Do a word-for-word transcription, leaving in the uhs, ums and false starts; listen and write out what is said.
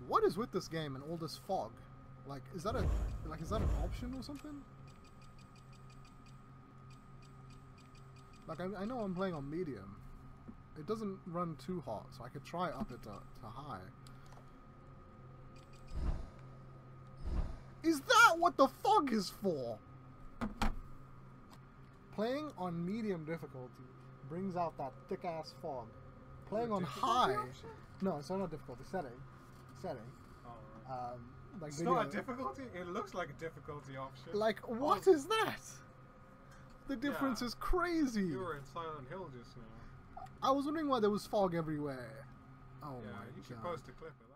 What is with this game and all this fog? Like, is that a like is that an option or something? Like, I, I know I'm playing on medium. It doesn't run too hot, so I could try up it to, to high. Is that what the fog is for? Playing on medium difficulty brings out that thick ass fog. Playing on high, option? No, it's not a difficulty setting. Setting. Oh, right. Um, like it's video. not a difficulty. It looks like a difficulty option. Like, what oh. is that? The difference yeah. is crazy. You were in Silent Hill just now. I was wondering why there was fog everywhere. Oh yeah, my you should god. post a clip of that.